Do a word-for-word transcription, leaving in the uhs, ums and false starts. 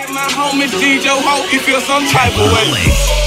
My homie D J Ho, he feel some type of way.